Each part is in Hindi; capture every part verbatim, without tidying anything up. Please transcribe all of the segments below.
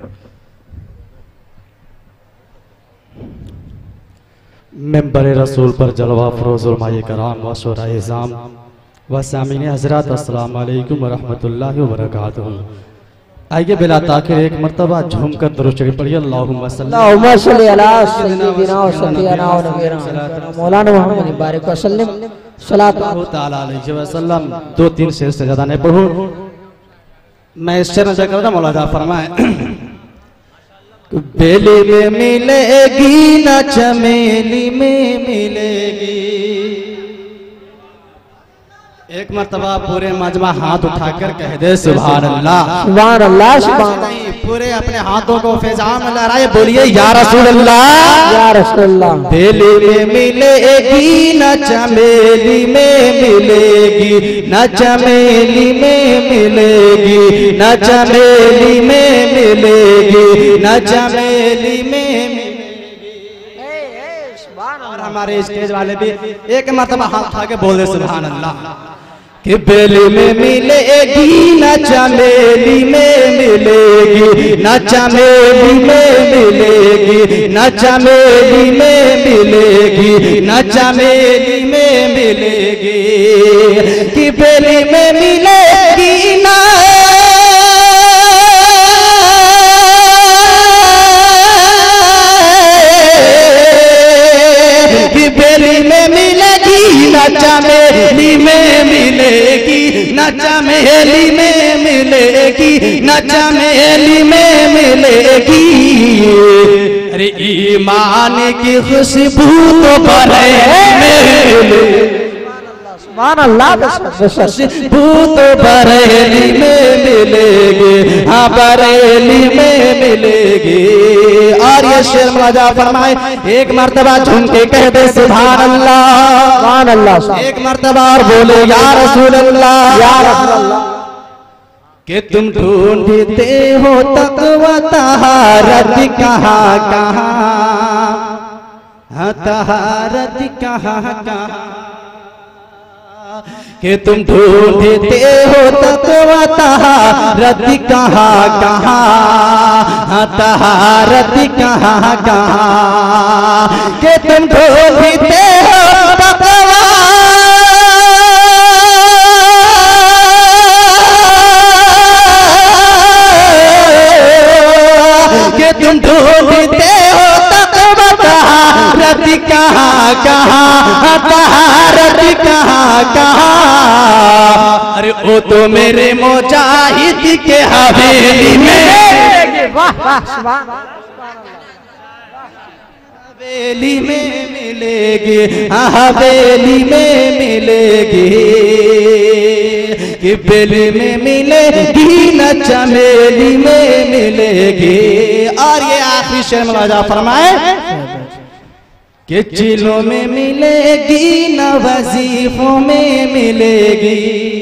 मेंबर रसूल पर जलवा फरोज़ उलमाए कराम व शुराए इज़ाम व सामीन हज़रात अस्सलाम वालेकुम व रहमतुल्लाहि व बरकातुहू। आइए बिला ताखिर एक मर्तबा झूमकर दुरूद शरीफ पढ़िए। अल्लाहुम्मा सल्ली अला सय्यिदिना व शफीअना व नबीना मौलाना मुहम्मद बारिक वसल्लम सल्लल्लाहु तआला अलैहि वसल्लम। दो तीन शेर से ज्यादा नहीं पढ़ूं मैं। इस शेर में करता मौलाना फरमाए, बेली में मिलेगी न चमेली में मिलेगी। एक मर्तबा पूरे मजमा हाथ उठाकर कह दे सुभान अल्लाह सुभान अल्लाह सुभान नहीं, पूरे अपने हाथों को फिजा में लहराए बोलिए या रसूल अल्लाह या रसूल अल्लाह। बेली में मिलेगी न चमेली में मिलेगी, न चमेली में मिलेगी, न चमेली में मिलेगी, न चमेली में मिलेगी। और हमारे स्टेज वाले भी एक मर्तबा हाथ उठा के बोल दे सुभान अल्लाह। कि बेली में मिलेगी न चमेली में मिलेगी, न चमेली में मिलेगी, न चमेली में मिलेगी, न चमेली में मिलेगी। कि बेली में मिलेगी ना कि बेली में मिलेगी न चमेली में मिलेगी, न चमेली में मिलेगी, न चमेली में मिलेगी। अरे ईमान की खुशबू तो बरेली में मिलेगी, खुशबू तो बरेली में मिलेगी, हाँ बरेली में मिलेगी। और ये शेर मजा फरमाए एक मर्तबा झूम के कह दे सुभान अल्लाह सुभान अल्लाह। एक मर्तबा और बोले या रसूल अल्लाह या रसूल अल्लाह। कि तुम ढूंढते हो तक़वा तहारत कहाँ कहाँ, हाँ तहारत कहाँ कहाँ। कि तुम ढूंढते हो तक़वा तहारत कहाँ कहाँ, हाँ तहारत कहाँ कहाँ। कि तुम ढूंढते हो तक़वा कि तुम ढूंढते हो तक़वा तहारत कहाँ कहाँ, तहारत कहाँ कहाँ। अरे ओ तो मेरे मुजाहिद के हवेली में, वाह वाह हवेली में मिलेगी, हाँ हवेली में मिलेगी। कि बेली में मिलेगी न चमेली में मिलेगी। और ये आखिरी शेर में राजा फरमाए कि चिलों में मिलेगी न वजीफों में मिलेगी।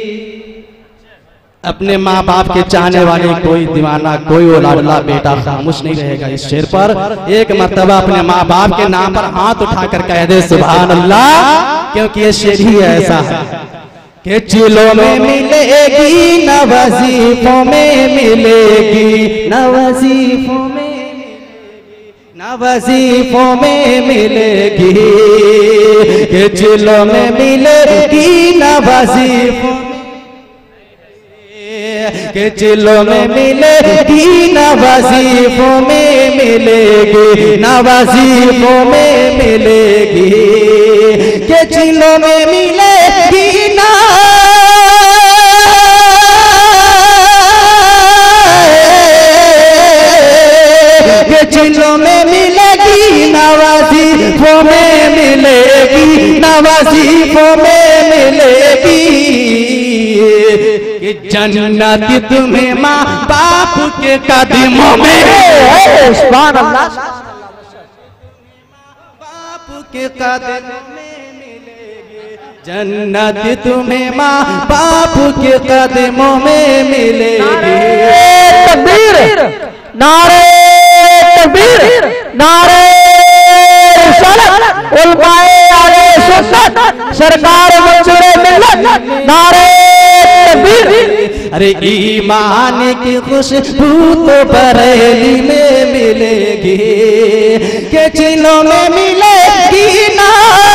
अपने माँ बाप के चाहने वाले कोई दीवाना कोई औलादा बेटा खामोश नहीं रहेगा इस शेर पर। एक मर्तबा अपने माँ बाप के नाम पर हाथ उठाकर कह दे सुभान अल्लाह, क्योंकि ये शेर ही ऐसा है कि चिलों में मिलेगी न वजीफों में मिलेगी, न वजीफों में न वजीफों में मिलेगी। कि चिलों में मिलेगी न वजीफों, कि चिलों में मिलेगी न वजीफों में मिलेगी, न वजीफों में मिलेगी। कि चिलों में मिलेगी ना चिलों में मिलेगी, नवाजीफों में मिलेगी, नवाजीफों में मिलेगी। कि जन्नत तुम्हें माँ बाप के कदमों में, सुभान अल्लाह, बाप के कदमों में मिलेगी। जन्नत तुम्हें माँ बाप के कदमों में मिलेगी। तकबीर, नारे तकबीर, नारे रिसालत, उलमाए आले सुन्नत, सरकार मंसूर मिल्लत, नारे अरे ईमान की खुशबू तो बरेली में मिलेगी, के चिलों में मिलेगी ना,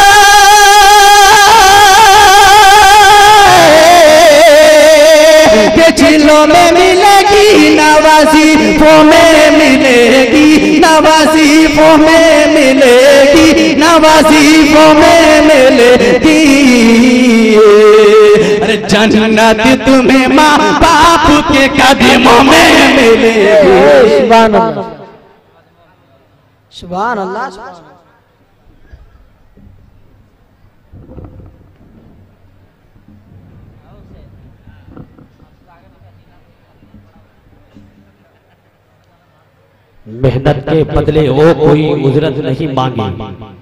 के चिलों में मिलेगी, नवाज़ीफ़ों में मिलेगी, नवाज़ीफ़ों में मिलेगी, नवाज़ीफ़ों में मिलेगी। अरे जन्नत तुम्हें माँ बाप के कदमों में मिलेगी। सुभान अल्लाह, सुभान अल्लाह, सुभान अल्लाह। मेहनत के बदले वो कोई उजरत नहीं मांगी,